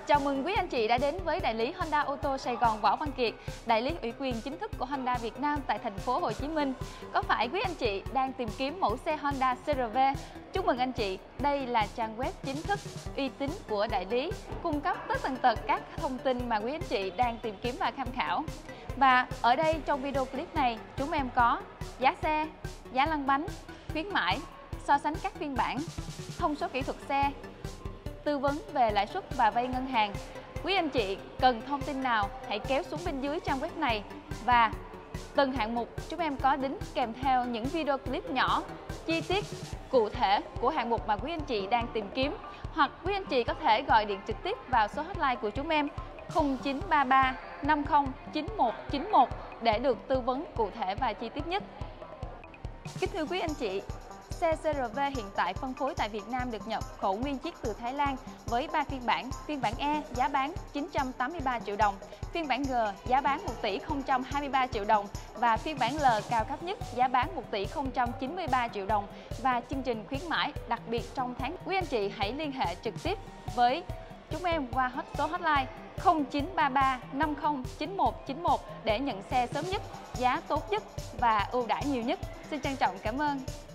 Chào mừng quý anh chị đã đến với đại lý Honda ô tô Sài Gòn Võ Văn Kiệt, đại lý ủy quyền chính thức của Honda Việt Nam tại thành phố Hồ Chí Minh. Có phải quý anh chị đang tìm kiếm mẫu xe Honda CR-V? Chúc mừng anh chị, đây là trang web chính thức, uy tín của đại lý, cung cấp tất tần tật các thông tin mà quý anh chị đang tìm kiếm và tham khảo. Và ở đây trong video clip này, chúng em có giá xe, giá lăn bánh, khuyến mãi, so sánh các phiên bản, thông số kỹ thuật xe, tư vấn về lãi suất và vay ngân hàng. Quý anh chị cần thông tin nào hãy kéo xuống bên dưới trang web này, và từng hạng mục chúng em có đính kèm theo những video clip nhỏ chi tiết cụ thể của hạng mục mà quý anh chị đang tìm kiếm, hoặc quý anh chị có thể gọi điện trực tiếp vào số hotline của chúng em 0933 50 9191 để được tư vấn cụ thể và chi tiết nhất. Kính thưa quý anh chị, xe CR-V hiện tại phân phối tại Việt Nam được nhập khẩu nguyên chiếc từ Thái Lan với 3 phiên bản. Phiên bản E giá bán 983 triệu đồng, phiên bản G giá bán 1 tỷ 023 triệu đồng và phiên bản L cao cấp nhất giá bán 1 tỷ 093 triệu đồng. Và chương trình khuyến mãi đặc biệt trong tháng, quý anh chị hãy liên hệ trực tiếp với chúng em qua số hotline 0933 50 9191 để nhận xe sớm nhất, giá tốt nhất và ưu đãi nhiều nhất. Xin trân trọng cảm ơn.